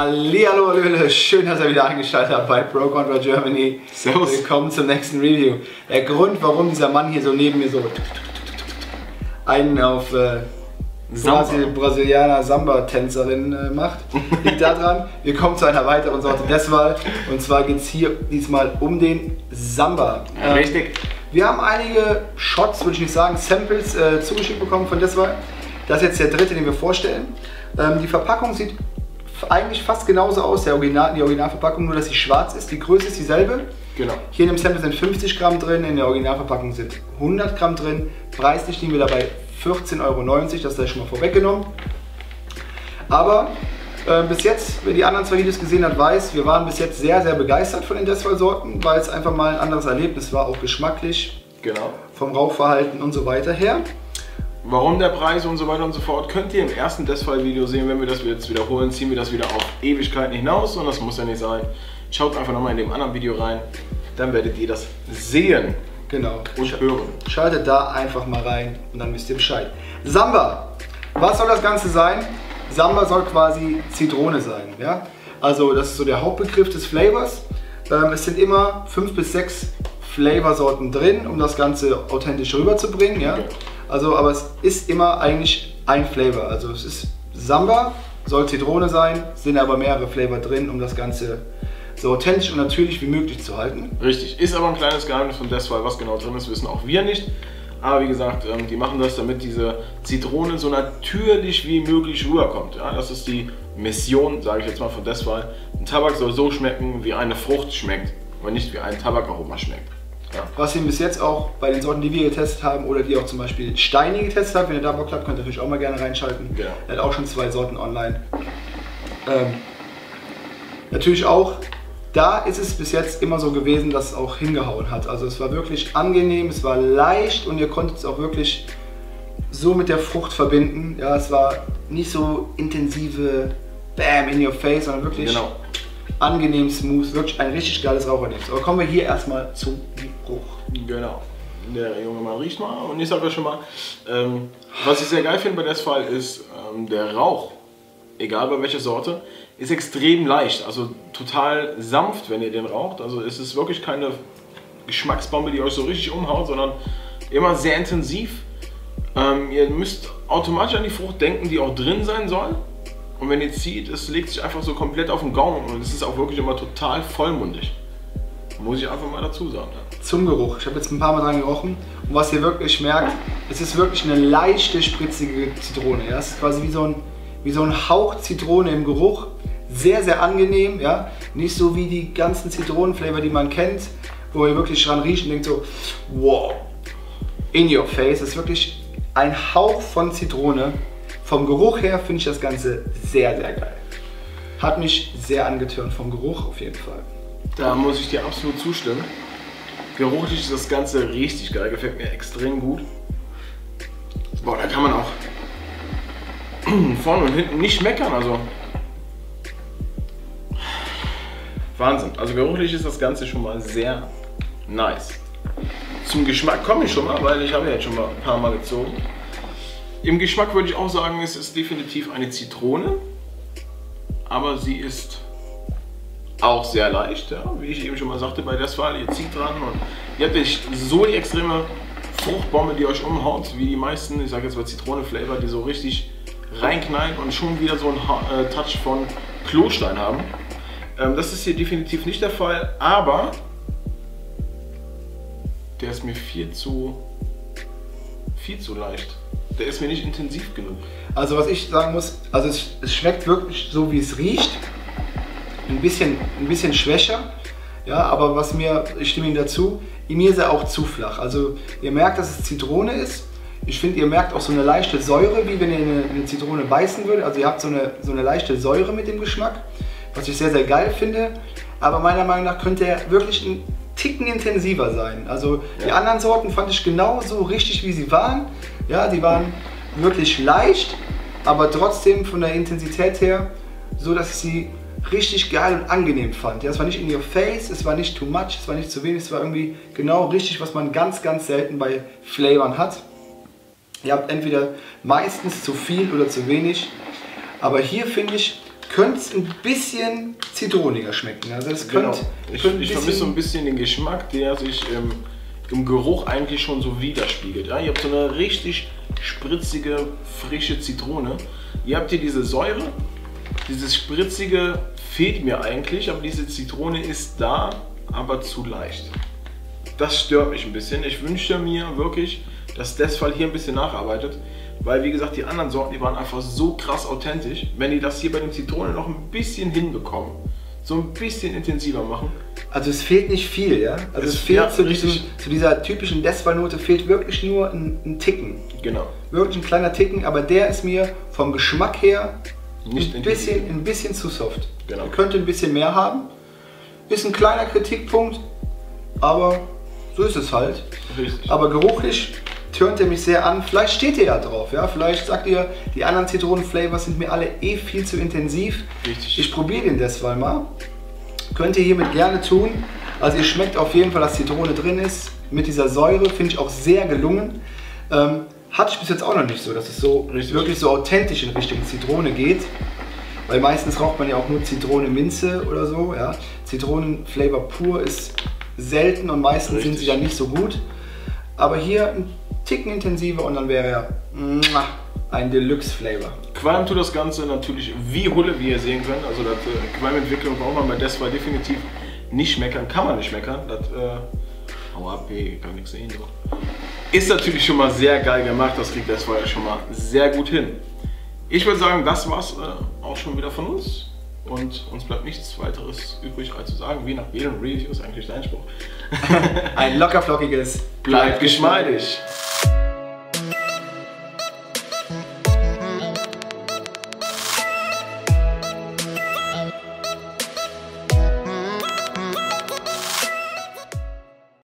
Hallihallo Leute, schön, dass ihr wieder eingeschaltet habt bei Pro Contra Germany. Servus. Willkommen zum nächsten Review. Der Grund, warum dieser Mann hier so neben mir so einen auf Brasilianer Samba-Tänzerin macht, liegt daran, wir kommen zu einer weiteren Sorte Desval. Und zwar geht es hier diesmal um den Samba. Richtig. Wir haben einige Shots, würde ich nicht sagen, Samples zugeschickt bekommen von Desval. Das ist jetzt der dritte, den wir vorstellen. Die Verpackung sieht eigentlich fast genauso aus, die Originalverpackung, nur dass sie schwarz ist. Die Größe ist dieselbe. Genau. Hier in dem Sample sind 50 Gramm drin, in der Originalverpackung sind 100 Gramm drin. Preislich liegen wir dabei 14,90 €, das sei schon mal vorweggenommen. Aber bis jetzt, wer die anderen zwei Videos gesehen hat, weiß, wir waren bis jetzt sehr, sehr begeistert von den Desval-Sorten, weil es einfach mal ein anderes Erlebnis war, auch geschmacklich, Genau. vom Rauchverhalten und so weiter her. Warum der Preis und so weiter und so fort, könnt ihr im ersten Desval-Video sehen. Wenn wir das jetzt wiederholen, ziehen wir das wieder auf Ewigkeiten hinaus und das muss ja nicht sein. Schaut einfach nochmal in dem anderen Video rein, dann werdet ihr das sehen. Genau. Und hören. Schaltet da einfach mal rein und dann wisst ihr Bescheid. Samba. Was soll das Ganze sein? Samba soll quasi Zitrone sein. Ja? Also das ist so der Hauptbegriff des Flavors. Es sind immer 5 bis 6 Flavorsorten drin, um das Ganze authentisch rüberzubringen. Ja? Okay. Also, aber es ist immer eigentlich ein Flavor. Also es ist Samba, soll Zitrone sein, sind aber mehrere Flavor drin, um das Ganze so authentisch und natürlich wie möglich zu halten. Richtig, ist aber ein kleines Geheimnis von Desval, was genau drin ist, wissen auch wir nicht. Aber wie gesagt, die machen das, damit diese Zitrone so natürlich wie möglich rüberkommt. Ja, das ist die Mission, sage ich jetzt mal, von Desval. Ein Tabak soll so schmecken, wie eine Frucht schmeckt, aber nicht wie ein Tabakaroma schmeckt. Ja. Was wir bis jetzt auch bei den Sorten, die wir getestet haben oder die auch zum Beispiel Steini getestet haben, wenn ihr da Bock habt, könnt ihr natürlich auch mal gerne reinschalten. Genau. Er hat auch schon 2 Sorten online. Natürlich auch, da ist es bis jetzt immer so gewesen, dass es auch hingehauen hat. Also es war wirklich angenehm, es war leicht und ihr konntet es auch wirklich so mit der Frucht verbinden. Ja, es war nicht so intensive Bam in your face, sondern wirklich Genau. angenehm smooth, wirklich ein richtig geiles Raucherlebnis. Aber kommen wir hier erstmal zum Geruch. Genau. Der junge Mann riecht mal und ich sage euch schon mal, was ich sehr geil finde bei Desval ist, der Rauch, egal bei welcher Sorte, ist extrem leicht, also total sanft, wenn ihr den raucht. Also es ist wirklich keine Geschmacksbombe, die euch so richtig umhaut, sondern immer sehr intensiv. Ihr müsst automatisch an die Frucht denken, die auch drin sein soll. Und wenn ihr zieht, es legt sich einfach so komplett auf den Gaumen und es ist auch wirklich immer total vollmundig. Muss ich einfach mal dazu sagen. Zum Geruch. Ich habe jetzt ein paar Mal dran gerochen und was ihr wirklich merkt, es ist wirklich eine leichte, spritzige Zitrone. Ja? Es ist quasi wie so ein Hauch Zitrone im Geruch. Sehr, sehr angenehm. Ja? Nicht so wie die ganzen Zitronenflavor, die man kennt, wo ihr wirklich dran riecht und denkt so, wow, in your face. Es ist wirklich ein Hauch von Zitrone. Vom Geruch her finde ich das Ganze sehr, sehr geil. Hat mich sehr angetörnt vom Geruch auf jeden Fall. Da muss ich dir absolut zustimmen. Geruchlich ist das Ganze richtig geil, gefällt mir extrem gut. Boah, da kann man auch vorne und hinten nicht meckern, also Wahnsinn. Also geruchlich ist das Ganze schon mal sehr nice. Zum Geschmack komme ich schon mal, weil ich habe ja jetzt schon mal ein paar Mal gezogen. Im Geschmack würde ich auch sagen, es ist definitiv eine Zitrone, aber sie ist auch sehr leicht, ja, wie ich eben schon mal sagte bei Desval, ihr zieht dran und ihr habt nicht so die extreme Fruchtbombe, die euch umhaut, wie die meisten, ich sage jetzt mal Zitrone-Flavor, die so richtig reinknallen und schon wieder so einen Touch von Klostein haben. Das ist hier definitiv nicht der Fall, aber der ist mir viel zu leicht. Der ist mir nicht intensiv genug. Also was ich sagen muss, also es schmeckt wirklich so wie es riecht. Ein bisschen schwächer, ja, aber ich stimme Ihnen dazu, mir ist er auch zu flach. Also ihr merkt, dass es Zitrone ist. Ich finde, ihr merkt auch so eine leichte Säure, wie wenn ihr eine Zitrone beißen würdet. Also ihr habt so eine leichte Säure mit dem Geschmack, was ich sehr, sehr geil finde. Aber meiner Meinung nach könnte er wirklich ein Ticken intensiver sein. Also die anderen Sorten fand ich genauso richtig, wie sie waren. Ja, die waren wirklich leicht, aber trotzdem von der Intensität her so, dass ich sie richtig geil und angenehm fand. Ja, es war nicht in your face, es war nicht too much, es war nicht zu wenig, es war irgendwie genau richtig, was man ganz, ganz selten bei Flavoren hat. Ihr habt entweder meistens zu viel oder zu wenig, aber hier finde ich, könnte es ein bisschen zitroniger schmecken. Also es Genau. könnte Ich vermisse so ein bisschen den Geschmack, der sich im Geruch eigentlich schon so widerspiegelt. Ja? Ihr habt so eine richtig spritzige, frische Zitrone. Ihr habt hier diese Säure, dieses Spritzige fehlt mir eigentlich, aber diese Zitrone ist da, aber zu leicht. Das stört mich ein bisschen. Ich wünschte mir wirklich, dass Deathfall hier ein bisschen nacharbeitet, weil wie gesagt, die anderen Sorten, die waren einfach so krass authentisch. Wenn die das hier bei den Zitronen noch ein bisschen hinbekommen, so ein bisschen intensiver machen. Also es fehlt nicht viel, ja? Also es fehlt ja, zu dieser typischen Deathfall-Note fehlt wirklich nur ein Ticken. Genau. Wirklich ein kleiner Ticken, aber der ist mir vom Geschmack her Nicht ein bisschen zu soft. Genau. Er könnte ein bisschen mehr haben. Ist ein kleiner Kritikpunkt, aber so ist es halt. Richtig. Aber geruchlich tönt er mich sehr an. Vielleicht steht ihr ja drauf, ja? Vielleicht sagt ihr, die anderen Zitronenflavors sind mir alle viel zu intensiv. Richtig. Ich probiere den Deathfall mal. Könnt ihr hiermit gerne tun. Also ihr schmeckt auf jeden Fall, dass Zitrone drin ist. Mit dieser Säure finde ich auch sehr gelungen. Hatte ich bis jetzt auch noch nicht so, dass es so wirklich so authentisch in Richtung Zitrone geht. Weil meistens raucht man ja auch nur Zitrone, Minze oder so. Ja? Zitronenflavor pur ist selten und meistens sind sie dann nicht so gut. Aber hier ein Ticken intensiver und dann wäre er ein Deluxe-Flavor. Qualm tut das Ganze natürlich wie Hulle, wie ihr sehen könnt. Also das Qualmentwicklung braucht man bei Deathfall definitiv nicht meckern. Kann man nicht meckern. Das kann nichts sehen. So. Ist natürlich schon mal sehr geil gemacht. Das kriegt Deathfall schon mal sehr gut hin. Ich würde sagen, das war's auch schon wieder von uns. Und uns bleibt nichts weiteres übrig, als zu sagen, wie nach jedem Review ist eigentlich dein Spruch. Ein lockerflockiges Bleibt geschmeidig.